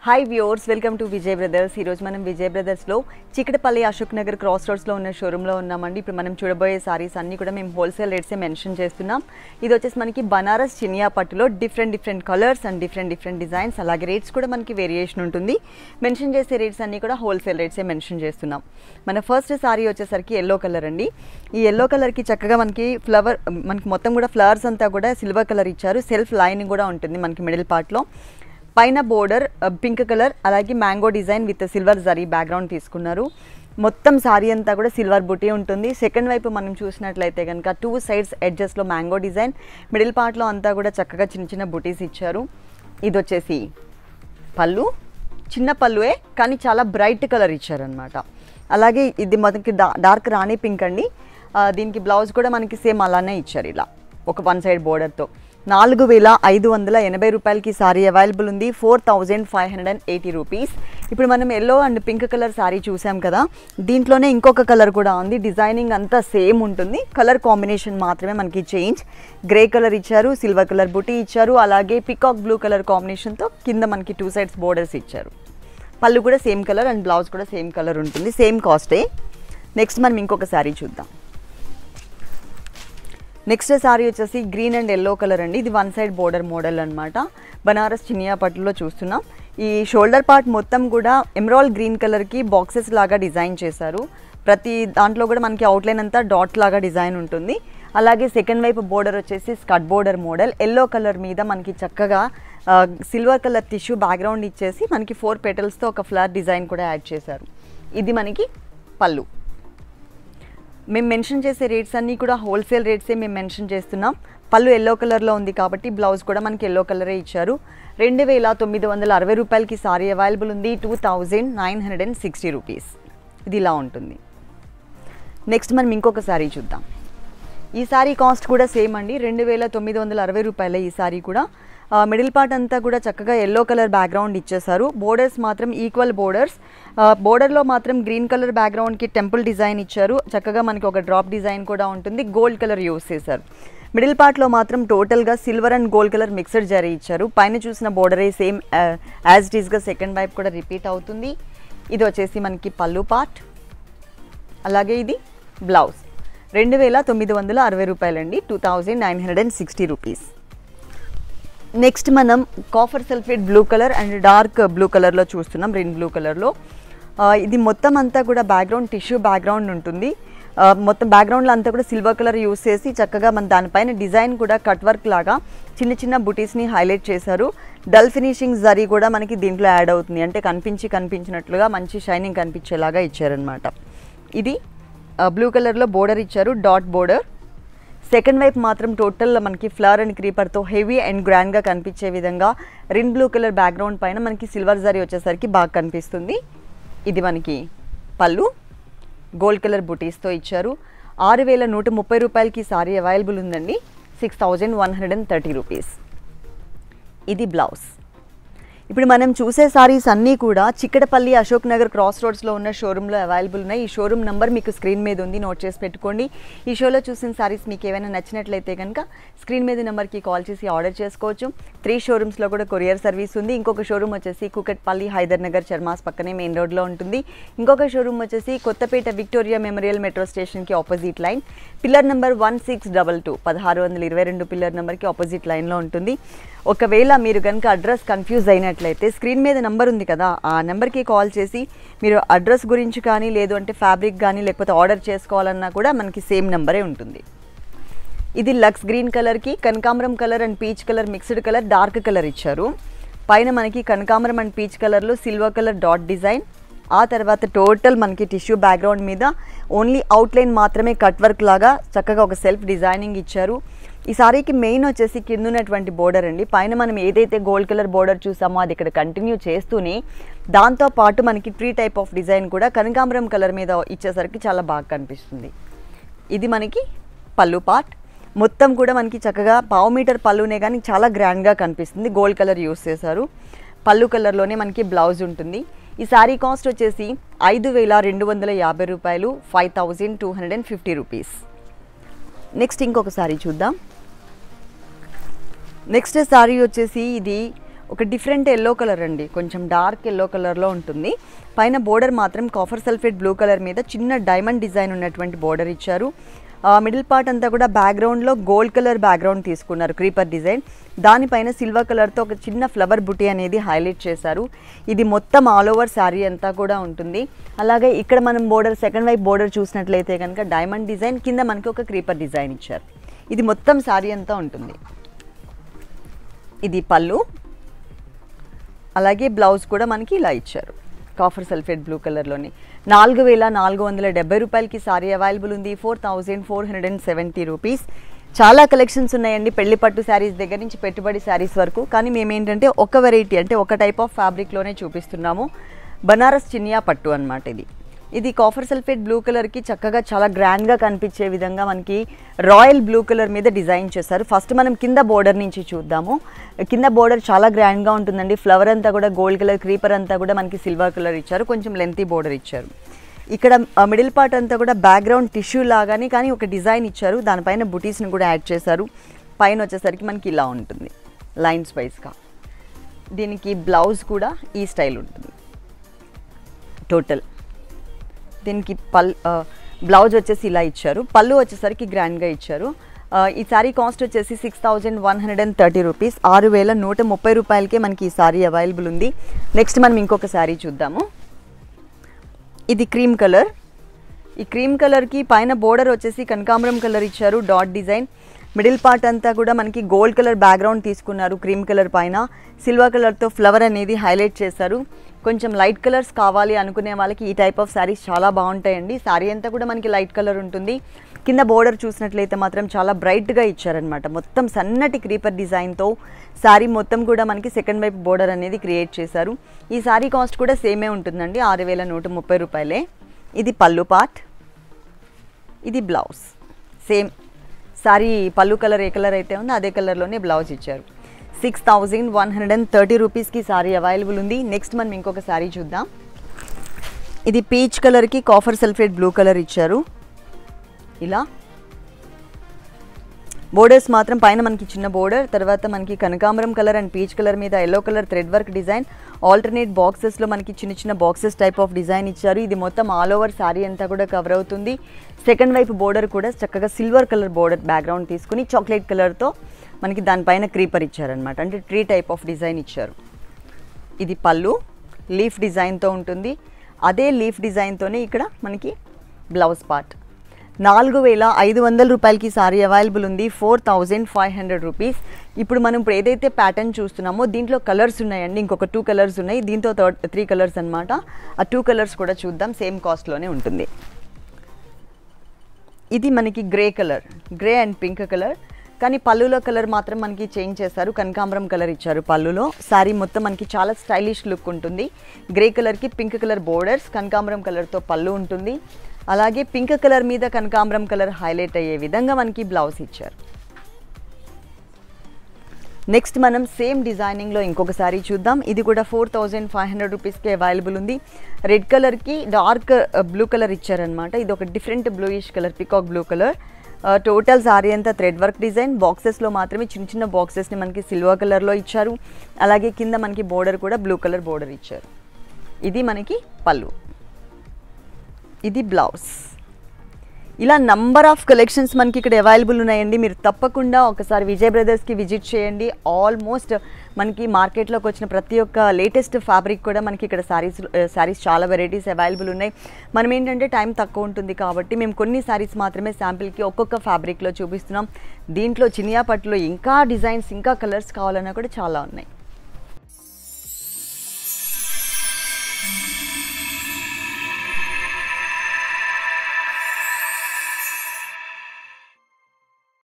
Hi viewers, welcome to Vijay Brothers. ఈరోజు మనం విజయ్ బ్రదర్స్లో చికటపల్లి అశోక్ నగర్ క్రాస్ రోడ్స్లో ఉన్న షోరూంలో ఉన్నామండి. ఇప్పుడు మనం చూడబోయే సారీస్ అన్నీ కూడా మేము హోల్సేల్ రేట్సే మెన్షన్ చేస్తున్నాం. ఇది వచ్చేసి మనకి బనారస్ చినియా పట్టులో different colours and different designs, అలాగే రేట్స్ కూడా మనకి వేరియేషన్ ఉంటుంది. మెన్షన్ చేసే రేట్స్ అన్నీ కూడా హోల్సేల్ రేట్సే మెన్షన్ చేస్తున్నాం. మన ఫస్ట్ సారీ వచ్చేసరికి ఎల్లో కలర్ అండి. ఈ ఎల్లో కలర్కి చక్కగా మనకి మనకి మొత్తం కూడా ఫ్లవర్స్ అంతా కూడా సిల్వర్ కలర్ ఇచ్చారు. సెల్ఫ్ లైనింగ్ కూడా ఉంటుంది మనకి మిడిల్ పార్ట్లో. పైన బోర్డర్ పింక్ కలర్, అలాగే mango design with silver zari background తీసుకున్నారు. మొత్తం సారీ అంతా కూడా సిల్వర్ బుటీ ఉంటుంది. సెకండ్ వైపు మనం చూసినట్లయితే కనుక 2 సైడ్స్ ఎడ్జెస్లో మ్యాంగో డిజైన్, మిడిల్ పార్ట్లో అంతా కూడా చక్కగా చిన్న బుటీస్ ఇచ్చారు. ఇది వచ్చేసి పళ్ళు, చిన్న పళ్ళువే కానీ చాలా బ్రైట్ కలర్ ఇచ్చారనమాట. అలాగే ఇది మనకి డార్క్ రాణి పింక్ అండి. దీనికి బ్లౌజ్ కూడా మనకి సేమ్ అలానే ఇచ్చారు, ఇలా ఒక 1 సైడ్ బోర్డర్తో. 4580 రూపాయలకి సారీ అవైలబుల్ ఉంది. 4580 రూపీస్. ఇప్పుడు మనం yellow and pink colour sari చూసాం కదా, దీంట్లోనే ఇంకొక కలర్ కూడా ఉంది. డిజైనింగ్ అంతా సేమ్ ఉంటుంది, కలర్ కాంబినేషన్ మాత్రమే మనకి చేంజ్. గ్రే కలర్ ఇచ్చారు, సిల్వర్ కలర్ బుటీ ఇచ్చారు, అలాగే పికాక్ బ్లూ కలర్ కాంబినేషన్తో కింద మనకి 2 సైడ్స్ బోర్డర్స్ ఇచ్చారు. పళ్ళు కూడా సేమ్ కలర్ అండ్ బ్లౌజ్ కూడా సేమ్ కలర్ ఉంటుంది, సేమ్ కాస్టే. నెక్స్ట్ మనం ఇంకొక సారీ చూద్దాం. నెక్స్ట్ సారీ వచ్చేసి గ్రీన్ అండ్ ఎల్లో కలర్ అండి. ఇది 1 సైడ్ బోర్డర్ మోడల్ అనమాట. బనారస్ చినియా పట్టులో చూస్తున్నాం. ఈ షోల్డర్ పార్ట్ మొత్తం కూడా ఎమరాల్డ్ గ్రీన్ కలర్కి బాక్సెస్ లాగా డిజైన్ చేశారు. ప్రతి దాంట్లో కూడా మనకి అవుట్లైన్ అంతా డాట్ లాగా డిజైన్ ఉంటుంది. అలాగే సెకండ్ వైపు బోర్డర్ వచ్చేసి స్కట్ బోర్డర్ మోడల్. ఎల్లో కలర్ మీద మనకి చక్కగా సిల్వర్ కలర్ టిష్యూ బ్యాక్గ్రౌండ్ ఇచ్చేసి మనకి 4 పెటల్స్తో ఒక ఫ్లవర్ డిజైన్ కూడా యాడ్ చేశారు. ఇది మనకి పళ్ళు. మేము మెన్షన్ చేసే రేట్స్ అన్నీ కూడా హోల్సేల్ రేట్సే మేము మెన్షన్ చేస్తున్నాం. పళ్ళు ఎల్లో కలర్లో ఉంది కాబట్టి బ్లౌజ్ కూడా మనకి ఎల్లో కలరే ఇచ్చారు. 2960 రూపాయలకి సారీ అవైలబుల్ ఉంది. 2960 రూపీస్. ఇది ఇలా ఉంటుంది. నెక్స్ట్ మనం ఇంకొక సారీ చూద్దాం. ఈ సారీ కాస్ట్ కూడా సేమ్ అండి, 2960 రూపాయలే ఈ సారీ కూడా. మిడిల్ పార్ట్ అంతా కూడా చక్కగా ఎల్లో కలర్ బ్యాక్గ్రౌండ్ ఇచ్చేసారు. బోర్డర్స్ మాత్రం ఈక్వల్ బోర్డర్స్. బోర్డర్లో మాత్రం గ్రీన్ కలర్ బ్యాక్గ్రౌండ్కి టెంపుల్ డిజైన్ ఇచ్చారు. చక్కగా మనకి ఒక డ్రాప్ డిజైన్ కూడా ఉంటుంది. గోల్డ్ కలర్ యూస్ చేశారు. మిడిల్ పార్ట్లో మాత్రం టోటల్గా silver and gold colour mixed zari ఇచ్చారు. పైన చూసిన బోర్డరే సేమ్ యాజ్ ఇట్ ఈస్గా సెకండ్ వైపు కూడా రిపీట్ అవుతుంది. ఇది వచ్చేసి మనకి పళ్ళు పార్ట్, అలాగే ఇది బ్లౌజ్. 2960 రూపాయలండి, 2960 రూపీస్. నెక్స్ట్ మనం copper sulphate blue colour and dark blue కలర్లో చూస్తున్నాం, రిన్ బ్లూ కలర్లో. ఇది మొత్తం అంతా కూడా బ్యాక్గ్రౌండ్ టిష్యూ బ్యాక్గ్రౌండ్ ఉంటుంది. మొత్తం బ్యాక్గ్రౌండ్లో అంతా కూడా సిల్వర్ కలర్ యూస్ చేసి చక్కగా మన దానిపైన డిజైన్ కూడా కట్ వర్క్ లాగా చిన్న బుటీస్ని హైలైట్ చేశారు. డల్ ఫినిషింగ్ జరీ కూడా మనకి దీంట్లో యాడ్ అవుతుంది, అంటే కనిపించినట్లుగా మంచి షైనింగ్ కనిపించేలాగా ఇచ్చారనమాట. ఇది బ్లూ కలర్లో బోర్డర్ ఇచ్చారు, డాట్ బోర్డర్. సెకండ్ వైపు మాత్రం టోటల్ మనకి ఫ్లవర్ అండ్ క్రీపర్తో హెవీ అండ్ గ్రాండ్గా కనిపించే విధంగా రిన్ బ్లూ కలర్ బ్యాక్గ్రౌండ్ పైన మనకి సిల్వర్ జరీ వచ్చేసరికి బాగా కనిపిస్తుంది. ఇది మనకి పళ్ళు, గోల్డ్ కలర్ బుటీస్తో ఇచ్చారు. 6130 రూపాయలకి సారీ అవైలబుల్ ఉందండి, 6130 రూపీస్. ఇది బ్లౌజ్. ఇప్పుడు మనం చూసే సారీస్ అన్నీ కూడా చిక్కడపల్లి అశోక్ నగర్ క్రాస్ రోడ్స్లో ఉన్న షోరూంలో అవైలబుల్ ఉన్నాయి. ఈ షోరూమ్ నెంబర్ మీకు స్క్రీన్ మీద ఉంది, నోట్ చేసి పెట్టుకోండి. ఈ షోలో చూసిన సారీస్ మీకు ఏమైనా నచ్చినట్లయితే కనుక స్క్రీన్ మీద నెంబర్కి కాల్ చేసి ఆర్డర్ చేసుకోవచ్చు. 3 షోరూమ్స్లో కూడా కొరియర్ సర్వీస్ ఉంది. ఇంకొక షోరూమ్ వచ్చేసి కూకట్పల్లి హైదర్ నగర్ చర్మాస్ పక్కనే మెయిన్ రోడ్లో ఉంటుంది. ఇంకొక షోరూమ్ వచ్చేసి కొత్తపేట విక్టోరియా మెమోరియల్ మెట్రో స్టేషన్కి opposite line, pillar number 1622, 1622 pillar నెంబర్కి ఆపోజిట్ లైన్లో ఉంటుంది. ఒకవేళ మీరు కనుక అడ్రస్ కన్ఫ్యూజ్ అయినట్లయితే స్క్రీన్ మీద నెంబర్ ఉంది కదా, ఆ నెంబర్కి కాల్ చేసి మీరు అడ్రస్ గురించి కానీ, లేదు అంటే ఫ్యాబ్రిక్ కానీ, లేకపోతే ఆర్డర్ చేసుకోవాలన్నా కూడా మనకి సేమ్ నెంబరే ఉంటుంది. ఇది లక్స్ గ్రీన్ కలర్కి కనకాంబరం colour and peach colour mixed colour dark colour ఇచ్చారు. పైన మనకి కనకాంబరం అండ్ పీచ్ కలర్లో సిల్వర్ కలర్ డాట్ డిజైన్. ఆ తర్వాత టోటల్ మనకి టిష్యూ బ్యాక్గ్రౌండ్ మీద ఓన్లీ అవుట్లైన్ మాత్రమే కట్ వర్క్ లాగా చక్కగా ఒక సెల్ఫ్ డిజైనింగ్ ఇచ్చారు. ఈ సారీకి మెయిన్ వచ్చేసి కింద ఉన్నటువంటి బోర్డర్ అండి. పైన మనం ఏదైతే గోల్డ్ కలర్ బోర్డర్ చూసామో అది ఇక్కడ కంటిన్యూ చేస్తూనే దాంతోపాటు మనకి 3 టైప్ ఆఫ్ డిజైన్ కూడా కనకాంబరం కలర్ మీద ఇచ్చేసరికి చాలా బాగా కనిపిస్తుంది. ఇది మనకి పళ్ళు పార్ట్. మొత్తం కూడా మనకి చక్కగా 1/2 మీటర్ పళ్ళునే కానీ చాలా గ్రాండ్గా కనిపిస్తుంది. గోల్డ్ కలర్ యూస్ చేశారు. పళ్ళు కలర్లోనే మనకి బ్లౌజ్ ఉంటుంది. ఈ సారీ కాస్ట్ వచ్చేసి 5250 రూపాయలు, 5250 రూపీస్. నెక్స్ట్ ఇంకొక సారీ చూద్దాం. నెక్స్ట్ సారీ వచ్చేసి ఇది ఒక డిఫరెంట్ ఎల్లో కలర్ అండి, కొంచెం డార్క్ ఎల్లో కలర్లో ఉంటుంది. పైన బోర్డర్ మాత్రం కాఫర్ సల్ఫేట్ బ్లూ కలర్ మీద చిన్న డైమండ్ డిజైన్ ఉన్నటువంటి బోర్డర్ ఇచ్చారు. మిడిల్ పార్ట్ అంతా కూడా బ్యాక్గ్రౌండ్లో గోల్డ్ కలర్ బ్యాక్గ్రౌండ్ తీసుకున్నారు, క్రీపర్ డిజైన్. దానిపైన సిల్వర్ కలర్తో ఒక చిన్న ఫ్లవర్ బుటీ అనేది హైలైట్ చేశారు. ఇది మొత్తం ఆల్ ఓవర్ శారీ అంతా కూడా ఉంటుంది. అలాగే ఇక్కడ మనం బోర్డర్ సెకండ్ వైపు బోర్డర్ చూసినట్లయితే కనుక డైమండ్ డిజైన్, కింద మనకి ఒక క్రీపర్ డిజైన్ ఇచ్చారు. ఇది మొత్తం శారీ అంతా ఉంటుంది. ఇది పళ్ళు, అలాగే బ్లౌజ్ కూడా మనకి ఇలా ఇచ్చారు కాఫర్ సల్ఫేట్ బ్లూ కలర్లోని. 4470 రూపాయలకి సారీ అవైలబుల్ ఉంది. 4470 రూపీస్. చాలా కలెక్షన్స్ ఉన్నాయండి, పెళ్లి పట్టు శారీస్ దగ్గర నుంచి పెట్టుబడి శారీస్ వరకు. కానీ మేమేంటంటే ఒక వెరైటీ అంటే ఒక టైప్ ఆఫ్ ఫ్యాబ్రిక్లోనే చూపిస్తున్నాము. బనారస్ చినియా పట్టు అనమాట ఇది కాఫర్ సల్ఫేట్ బ్లూ కలర్కి చక్కగా చాలా గ్రాండ్గా కనిపించే విధంగా మనకి రాయల్ బ్లూ కలర్ మీద డిజైన్ చేశారు. ఫస్ట్ మనం కింద బోర్డర్ నుంచి చూద్దాము. కింద బోర్డర్ చాలా గ్రాండ్గా ఉంటుందండి. ఫ్లవర్ అంతా కూడా గోల్డ్ కలర్, క్రీపర్ అంతా కూడా మనకి సిల్వర్ కలర్ ఇచ్చారు, కొంచెం లెంతీ బోర్డర్ ఇచ్చారు. ఇక్కడ మిడిల్ పార్ట్ అంతా కూడా బ్యాక్గ్రౌండ్ టిష్యూ లాగానే కానీ ఒక డిజైన్ ఇచ్చారు, దానిపైన బుటీస్ని కూడా యాడ్ చేశారు. పైన వచ్చేసరికి మనకి ఇలా ఉంటుంది లైన్స్ వైజ్గా. దీనికి బ్లౌజ్ కూడా ఈ స్టైల్ ఉంటుంది. టోటల్ దీనికి బ్లౌజ్ వచ్చేసి ఇలా ఇచ్చారు, పళ్ళు వచ్చేసరికి గ్రాండ్గా ఇచ్చారు. ఈ సారీ కాస్ట్ వచ్చేసి 6130 రూపీస్, 6130 రూపాయలకే మనకి ఈ సారీ అవైలబుల్ ఉంది. నెక్స్ట్ మనం ఇంకొక సారీ చూద్దాము. ఇది క్రీమ్ కలర్. ఈ క్రీమ్ కలర్కి పైన బోర్డర్ వచ్చేసి కనకాంబరం కలర్ ఇచ్చారు, డాట్ డిజైన్. మిడిల్ పార్ట్ అంతా కూడా మనకి గోల్డ్ కలర్ బ్యాక్గ్రౌండ్ తీసుకున్నారు, క్రీమ్ కలర్ పైన సిల్వర్ కలర్తో ఫ్లవర్ అనేది హైలైట్ చేశారు. కొంచెం లైట్ కలర్స్ కావాలి అనుకునే వాళ్ళకి ఈ టైప్ ఆఫ్ శారీస్ చాలా బాగుంటాయండి. శారీ అంతా కూడా మనకి లైట్ కలర్ ఉంటుంది. కింద బోర్డర్ చూసినట్లయితే మాత్రం చాలా బ్రైట్గా ఇచ్చారనమాట. మొత్తం సన్నటి క్రీపర్ డిజైన్తో శారీ మొత్తం కూడా మనకి సెకండ్ వైపు బోర్డర్ అనేది క్రియేట్ చేశారు. ఈ శారీ కాస్ట్ కూడా సేమే ఉంటుందండి, 6130 రూపాయలే. ఇది పళ్ళు పార్ట్, ఇది బ్లౌజ్. సేమ్ శారీ పళ్ళు కలర్ ఏ కలర్ అయితే ఉందో అదే కలర్లోనే బ్లౌజ్ ఇచ్చారు. 6130 రూపీస్కి శారీ అవైలబుల్ ఉంది. నెక్స్ట్ మనం ఇంకొక శారీ చూద్దాం. ఇది పీచ్ కలర్కి కాఫర్ సల్ఫేట్ బ్లూ కలర్ ఇచ్చారు. ఇలా బోర్డర్స్ మాత్రం పైన మనకి చిన్న బోర్డర్, తర్వాత మనకి కనకాంబరం కలర్ అండ్ పీచ్ కలర్ మీద yellow colour thread work design. Alternate బాక్సెస్లో మనకి చిన్న చిన్న బాక్సెస్ టైప్ ఆఫ్ డిజైన్ ఇచ్చారు. ఇది మొత్తం ఆల్ ఓవర్ శారీ అంతా కూడా కవర్ అవుతుంది. సెకండ్ వైపు బోర్డర్ కూడా చక్కగా సిల్వర్ కలర్ బోర్డర్ బ్యాక్గ్రౌండ్ తీసుకుని చాక్లెట్ కలర్తో మనకి దానిపైన క్రీపర్ ఇచ్చారనమాట, అంటే ట్రీ టైప్ ఆఫ్ డిజైన్ ఇచ్చారు. ఇది పళ్ళు, లీఫ్ డిజైన్తో ఉంటుంది. అదే లీఫ్ డిజైన్తోనే ఇక్కడ మనకి బ్లౌజ్ పార్ట్. 4500 రూపాయలకి సారీ అవైలబుల్ ఉంది. 4500 రూపీస్. ఇప్పుడు మనం ఏదైతే ప్యాటర్న్ చూస్తున్నామో దీంట్లో కలర్స్ ఉన్నాయండి, ఇంకొక 2 కలర్స్ ఉన్నాయి. దీంతో 3 కలర్స్ అనమాట. ఆ 2 కలర్స్ కూడా చూద్దాం, సేమ్ కాస్ట్లోనే ఉంటుంది. ఇది మనకి grey colour, grey and pink colour, కానీ పళ్ళులో కలర్ మాత్రం మనకి చేంజ్ చేశారు, కనకాంబరం కలర్ ఇచ్చారు పళ్ళులో. శారీ మొత్తం మనకి చాలా స్టైలిష్ లుక్ ఉంటుంది. గ్రే కలర్కి పింక్ కలర్ బోర్డర్స్, కనకాంబరం కలర్తో పళ్ళు ఉంటుంది. అలాగే పింక్ కలర్ మీద కనకాంబరం కలర్ హైలైట్ అయ్యే విధంగా మనకి బ్లౌజ్ ఇచ్చారు. నెక్స్ట్ మనం సేమ్ డిజైనింగ్లో ఇంకొక సారీ చూద్దాం. ఇది కూడా 4500 రూపీస్కి అవైలబుల్ ఉంది. రెడ్ కలర్కి డార్క్ బ్లూ కలర్ ఇచ్చారనమాట. ఇది ఒక different bluish colour, peacock blue colour. Total sari అంతా థ్రెడ్ వర్క్ డిజైన్. బాక్సెస్లో మాత్రమే చిన్న చిన్న బాక్సెస్ని మనకి సిల్వర్ కలర్లో ఇచ్చారు. అలాగే కింద మనకి బోర్డర్ కూడా బ్లూ కలర్ బోర్డర్ ఇచ్చారు. ఇది మనకి పళ్ళు, ఇది బ్లౌజ్. ఇలా నంబర్ ఆఫ్ కలెక్షన్స్ మనకి ఇక్కడ అవైలబుల్ ఉన్నాయండి. మీరు తప్పకుండా ఒకసారి విజయ్ బ్రదర్స్కి విజిట్ చేయండి. ఆల్మోస్ట్ మనకి మార్కెట్లోకి వచ్చిన ప్రతి ఒక్క లేటెస్ట్ ఫ్యాబ్రిక్ కూడా మనకి ఇక్కడ శారీస్ చాలా వెరైటీస్ అవైలబుల్ ఉన్నాయి. మనం ఏంటంటే టైం తక్కువ ఉంటుంది కాబట్టి మేము కొన్ని శారీస్ మాత్రమే శాంపిల్కి ఒక్కొక్క ఫ్యాబ్రిక్లో చూపిస్తున్నాం. దీంట్లో చినియా పట్టులో ఇంకా డిజైన్స్, ఇంకా కలర్స్ కావాలన్నా కూడా చాలా ఉన్నాయి.